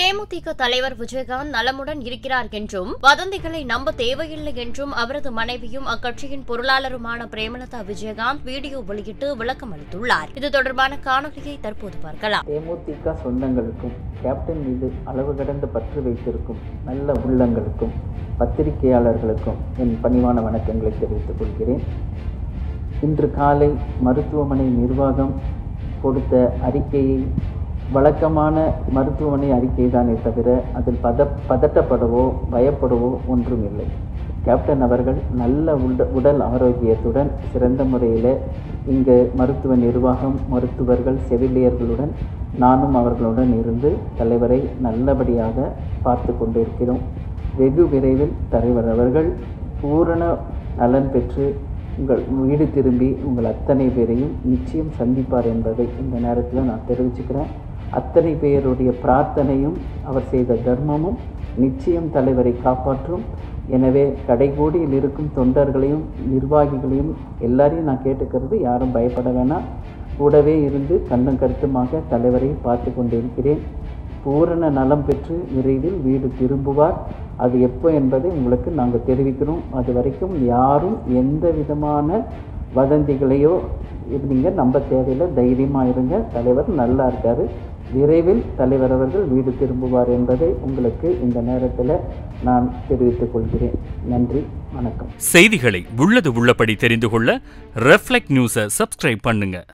தேமுதிக தலைவர் விஜயகாந்த் நலமுடன் இருக்கிறார் என்றும் வதந்திகளை நம்ப தேவையில்லை என்றும் அவரது மனைவியும் அக்கட்சியின் பொருளாளருமான பிரேமலதா விஜயகாந்த் வீடியோ வெளியிட்டு விளக்கம் அளித்துள்ளார். இது தொடர்பான காணொலியை தற்போது பார்க்கலாம். தேமுதிக சொந்தங்களுக்கும் கேப்டன் மீது அளவு கடந்த பற்று வைத்திருக்கும் நல்ல உள்ளங்களுக்கும் பத்திரிகையாளர்களுக்கும் என் பணிவான வணக்கங்களை தெரிவித்துக் கொள்கிறேன். இன்று காலை மருத்துவமனை நிர்வாகம் கொடுத்த அறிக்கையை வழக்கமான மருத்துவமனை அறிக்கை தானே தவிர அதில் பதட்டப்படவோ பயப்படவோ ஒன்றும் இல்லை. கேப்டன் அவர்கள் நல்ல உடல் ஆரோக்கியத்துடன் சிறந்த முறையில் இங்கு மருத்துவ நிர்வாகம், மருத்துவர்கள், செவிலியர்களுடன் நானும் அவர்களுடன் இருந்து தலைவரை நல்லபடியாக பார்த்து கொண்டிருக்கிறோம். வெகு விரைவில் தலைவர் அவர்கள் பூரண நலன் பெற்று உங்கள் வீடு திரும்பி உங்கள் அத்தனை பேரையும் நிச்சயம் சந்திப்பார் என்பதை இந்த நேரத்தில் நான் தெரிவிச்சுக்கிறேன். அத்தனை பேருடைய பிரார்த்தனையும் அவர் செய்த தர்மமும் நிச்சயம் தலைவரை காப்பாற்றும். எனவே கடைகோடியில் இருக்கும் தொண்டர்களையும் நிர்வாகிகளையும் எல்லாரையும் நான் கேட்டுக்கிறது, யாரும் பயப்பட வேணாம். கூடவே இருந்து கண்ணும் கருத்துமாக தலைவரை பார்த்து கொண்டிருக்கிறேன். பூரண நலம் பெற்று விரைவில் வீடு திரும்புவார். அது எப்போ என்பதை உங்களுக்கு நாங்கள் தெரிவிக்கிறோம். அது வரைக்கும் யாரும் எந்த விதமான வதந்திகளையோ நீங்கள் நம்ப தேவையில்லை. தைரியமாக இருங்க. தலைவர் நல்லா இருக்கார். விரைவில் தலைவர் அவர்கள் வீடு திரும்புவார் என்பதை உங்களுக்கு இந்த நேரத்தில் நான் தெரிவித்துக் கொள்கிறேன். நன்றி, வணக்கம். செய்திகளை உள்ளது உள்ளபடி தெரிந்து கொள்ள ரெஃப்ளெக்ட் நியூஸை சப்ஸ்கிரைப் பண்ணுங்க.